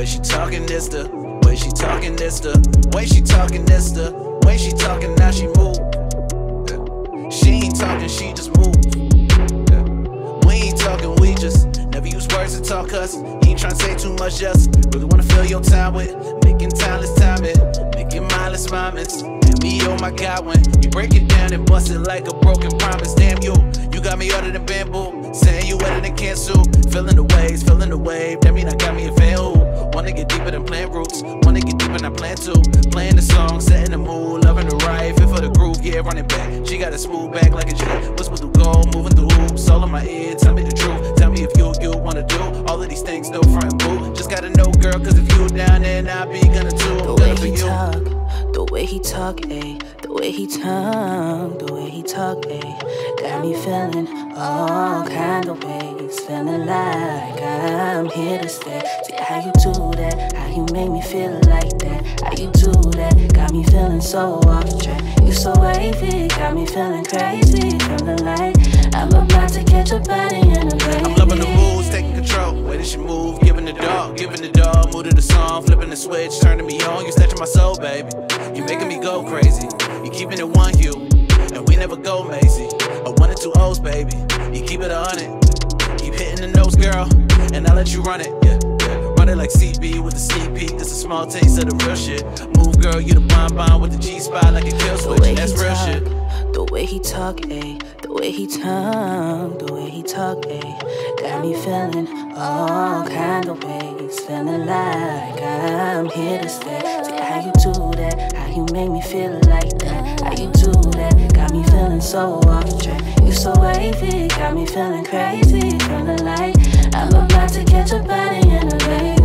way she talking, this the way she talking, this the way she talking, this the way she talking, now she move. She ain't talking, she just move. We ain't talking, we just never use words to talk us. He ain't tryna say too much, just really wanna fill your time with making timeless time it, making mindless moments. And me, oh my God, when you break it down and bust it like a broken promise. Damn you got me harder than bamboo, saying you wetter than cancel. Feeling the waves, feeling the wave, that mean I got me a fan who wanna get deeper than plant roots, wanna get deeper than I plan to. Playing the song, setting the mood, loving the right, fit for the groove, yeah, running back. She got a smooth back like a jet, whisper through gold, moving through hoops, all in my ear, tell me the truth. Tell me if you wanna do all of these things, no front and boo. Just gotta know, girl, cause if you down there, I be gonna too. The way he talk, the way he talk, ayy. The way he talk, the way he talk, ayy. Got me feeling all kind of ways, feeling like I'm here to stay. See how you do that, how you make me feel like that, how you do that, got me feeling so off track. You so wavy, got me feeling crazy, feeling like I'm about to catch a body in a baby. I'm loving the moves, taking control, way that she move, giving the dog, mood to the song, flipping the switch, turning me on, you snatching my soul, baby. You making me go crazy, you keeping it one hue, and we never go Macy. A 1 and 2 O's, baby. You keep it 100, keep hitting the notes, girl, and I'll let you run it, yeah. Run it like CB with the sneak peek, just a small taste of the real shit. Move, girl, you the bonbon with the G-spot like a kill switch, that's real shit. The way he talk, ayy. The way he talk, the way he talk, ayy. Got me feeling all kind of ways, feeling like I'm here to stay. See how you do that, how you make me feel like that, how you do that, got me feeling so off track. You so wavy, got me feeling crazy, feeling like I'm about to catch a body in a baby.